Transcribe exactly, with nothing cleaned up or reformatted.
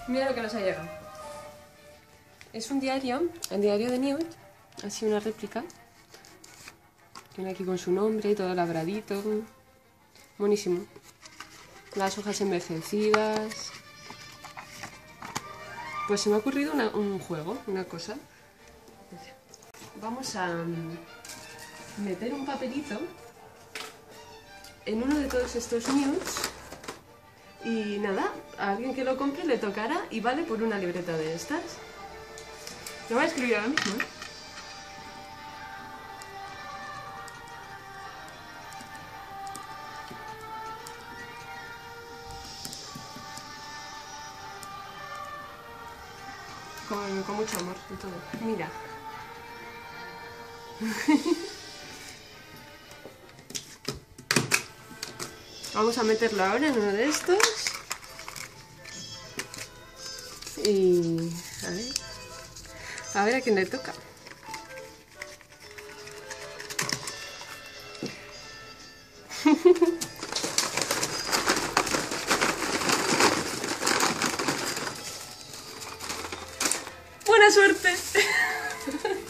Mira lo que nos ha llegado. Es un diario, el diario de Newt, así una réplica. Tiene aquí con su nombre y todo labradito. Buenísimo. Las hojas envejecidas. Pues se me ha ocurrido una, un juego, una cosa. Vamos a meter un papelito en uno de todos estos Newts. Y nada, a alguien que lo compre le tocará y vale por una libreta de estas. Lo voy a escribir ahora mismo, ¿eh? Con, con mucho amor y todo. Mira. Vamos a meterlo ahora en uno de estos. Y... a ver... A ver a quién le toca. ¡Buena suerte!